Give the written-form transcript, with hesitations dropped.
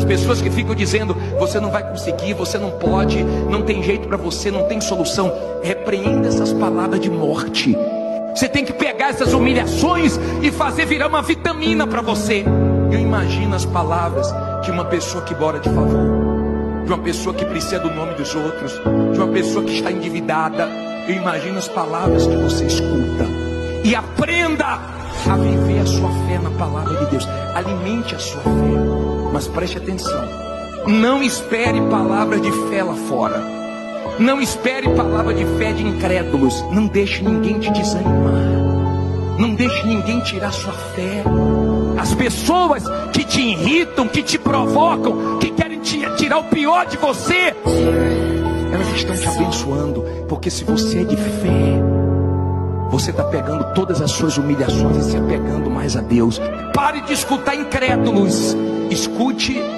pessoas que ficam dizendo: você não vai conseguir, você não pode, não tem jeito para você, não tem solução. Repreenda essas palavras de morte. Você tem que pegar essas humilhações e fazer virar uma vitamina para você. Eu imagino as palavras de uma pessoa que mora de favor, de uma pessoa que precisa do nome dos outros, de uma pessoa que está endividada. Eu imagino as palavras que você escuta. E aprenda a viver a sua fé na palavra de Deus. Alimente a sua fé. Mas preste atenção, não espere palavras de fé lá fora. Não espere palavra de fé de incrédulos. Não deixe ninguém te desanimar. Não deixe ninguém tirar sua fé. As pessoas que te irritam, que te provocam, que querem tirar o pior de você, elas estão te abençoando. Porque se você é de fé, você está pegando todas as suas humilhações e se apegando mais a Deus. Pare de escutar incrédulos. Escute